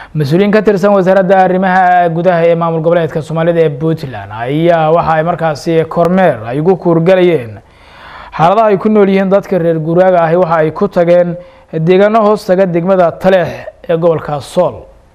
مسؤولين كترسان وزارة arrimaha gudaha ee maamul goboleedka Soomaalida ee Puntland ayaa waxa ay markaasi kormeer ay ugu kurgalayeen xaaladaha ay ku nool yihiin dadka reer guraaga ah waxa ay ku tageen deegaano hoos taga degmada Taleex ee gobolka Sool.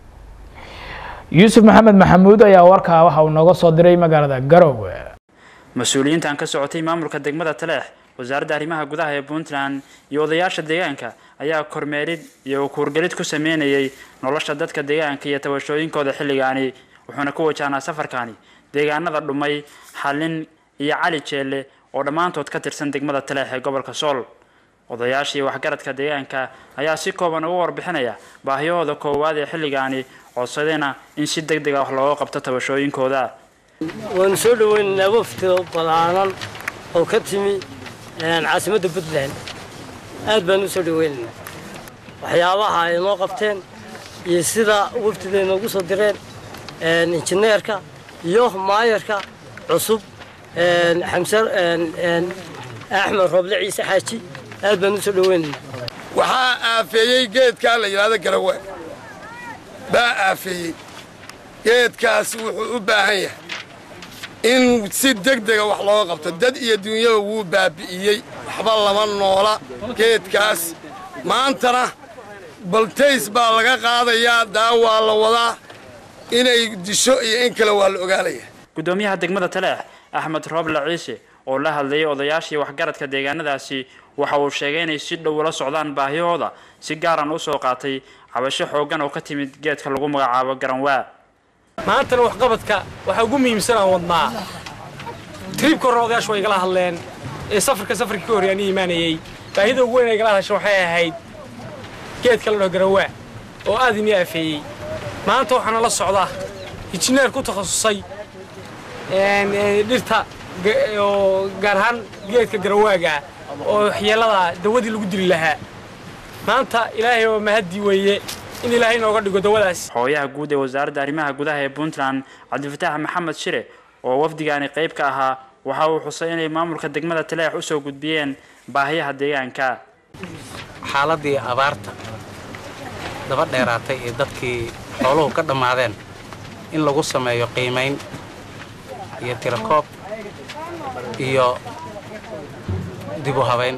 Yuusuf Maxamed Maxamuud ayaa warka waxa uu nooga soo diray magaalada Garowe. Mas'uuliyiintan ka socotay maamulka degmada Taleex wasaaradda arrimaha gudaha ee Puntland iyo odayaasha deegaanka ayaa kormeerid iyo kurgalid ku sameeyay nolosha dadka deegaanka iyo tabashooyinkooda xilligaani wuxuuna ku wajahnaa safarkaani deegaanada dhumay xalin iyo cali jeelle oo dhamaantood ka tirsan degmada Taleex ee gobolka Sool. odayaashii waxgaradka deegaanka ayaa si kooban uga warbixinaya baahiyahooda koowaad ee xilligaani codsadayna in si degdeg ah wax looga qabto tabashooyinkooda. waan soo dhaweynaa wafdi balaanan oo ka timi caasimadda Puntland aad baan u soo dhaweynaa waxyaabaha ay noo qabteen iyo sida wafdideena ugu soo direen injineerka iyo maayarka cusub xamsar Axmed Roble Ciise Xaaji aad baan u soo dhaweynaa. waxaa aafeeyay geedka la yiraahdo Garowe baa aafeeyay geedkaas wuxuu u baahan yahay in si degdeg ah wax loo qabto dad iyo dunyada wuu baabi'iyay waxba lama noola geedkaas maantana baltays baa laga qaadayaa daawa la wadaa inay disho iyo in kale waa la ogaanaya. gudoomiyaha degmada Taleex Axmed Roble Ciise oo la hadlayay odayaashii waxgaradka deegaanadaasi waxa uu sheegay inay si dhow la socdaan baahiyahooda si gaar ah u soo qaatay cabasho xoogan oo ka timid geedka lagu magacaabo Garanwaa. maantana wax qabadka waxa ugu muhiimsan aan wadnaa tribka roodayash way igala hadleen ee safarka ka hor yaani iimaanayay baahida ugu weyn ay igala hadasho waxay ahayd geedka la Garanwaa oo aad inii afeeyay maanta waxaana la socdaa injineer ku takhasusay dhirta oo gaar ahaan geedka Garanwaaga oo xiyalada dawadii lagu dili lahaa maanta ilaahay oo mahadi weeye in ilaahay nooga dhigo dawadaas. hooyaha guud ee wasaaradda arrimaha gudaha ee Puntland Cabdifataax Maxamed Shire oo wafdigaani qayb ka ahaa waxa uu xusay inay maamulka degmada Taleex u soo gudbiyeen baahiyaha deegaanka. xaaladii abaarta daba dheeraatay ee dadkii xooluhu ka dhamaadeen in lagu sameeyo qiimeyn iyo tirakoob iyo dib u habeyn.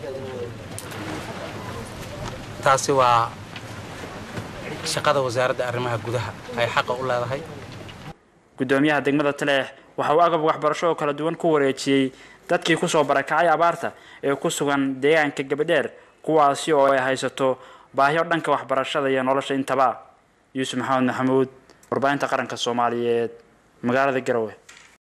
taasi waa shaqada wasaaradda arrimaha gudaha ay xaq u leedahay. gudoomiyaha degmada Taleex waxa uu agab waxbarasho kala duwan ku wareejiyay dadkii ku soo barakacay abaarta ee ku sugan deegaanka Gabadheer kuwaasi oo ay haysato baahiyo dhanka waxbarashada iyo nolosha intaba. Yuusuf Maxamed Maxamuud warbaahinta qaranka Soomaaliyeed magaalada Garowe.